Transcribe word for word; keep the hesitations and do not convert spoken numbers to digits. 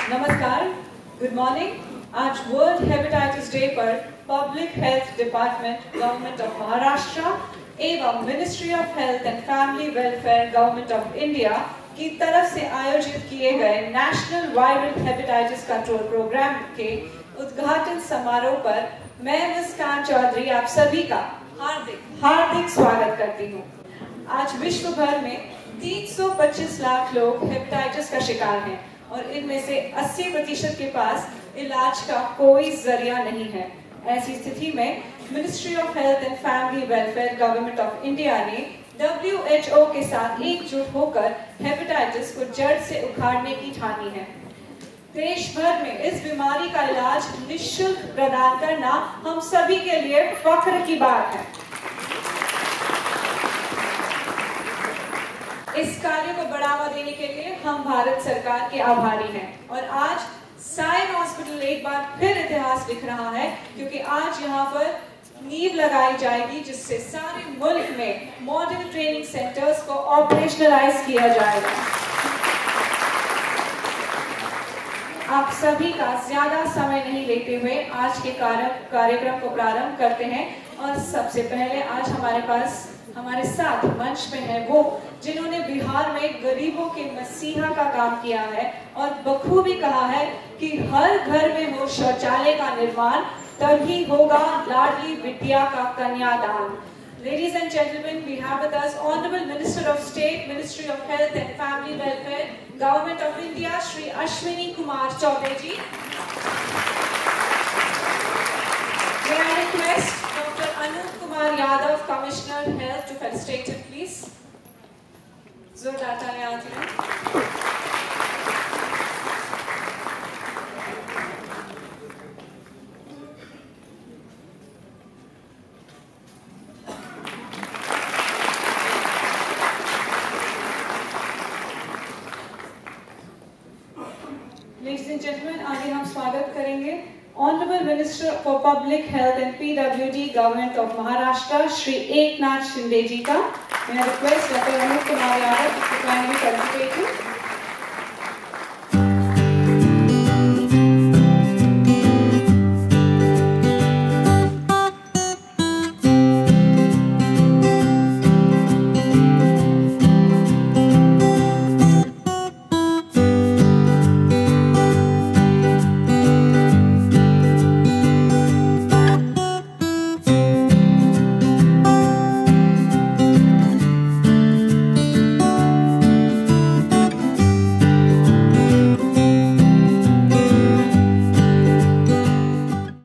नमस्कार, good morning. आज world hepatitis day पर public health department government of Maharashtra एवं ministry of health and family welfare government of India की तरफ से आयोजित किए गए national viral hepatitis control programme के उद्घाटन समारोह पर मैं मुस्कान चौधरी आप सभी का हार्दिक हार्दिक स्वागत करती हूँ। आज विश्व भर में तीन सौ पच्चीस लाख लोग हेपेटाइटिस का शिकार हैं और इनमें से अस्सी प्रतिशत के पास इलाज का कोई जरिया नहीं है। ऐसी स्थिति में ministry of health and family welfare government of India ने डब्ल्यू एच ओ के साथ एकजुट होकर हेपेटाइटिस को जड़ से उखाड़ने की ठानी है। देश भर में इस बीमारी का इलाज निःशुल्क प्रदान करना हम सभी के लिए फख्र की बात है। इस कार्य को बढ़ावा देने के लिए हम भारत सरकार के आभारी हैं और आज साइन हॉस्पिटल एक बार फिर इतिहास लिख रहा है, क्योंकि आज यहाँ पर नींव लगाई जाएगी जिससे सारे मुल्क में मॉडल ट्रेनिंग सेंटर्स को ऑपरेशनलाइज किया जाएगा। आप सभी का ज्यादा समय नहीं लेते हुए आज के कार्यक्रम को प्रारंभ करते हैं और सबसे पहले आज हमारे पास हमारे साथ मंच पे है वो जिन्होंने बिहार में गरीबों के मसीहा का काम किया है और बखूबी कहा है कि हर घर में हो शौचालय का निर्माण, तभी होगा लाडली बिटिया का कन्यादान। Ladies and gentlemen, we have with us Honorable Minister of State, Ministry of Health and Family Welfare, Government of India, Shri Ashwini Kumar Chaudhary ji. May I request Doctor Anup Kumar Yadav, Commissioner Health, to felicitate him, please. Zordar taaliyan diyeyim. Ladies and gentlemen, आगे हम स्वागत करेंगे Honorable Minister for Public Health and P W D Government of Maharashtra, Shri Eknath Shinde ji का। May I request Doctor Anup Kumar Yadav to kindly felicitate you.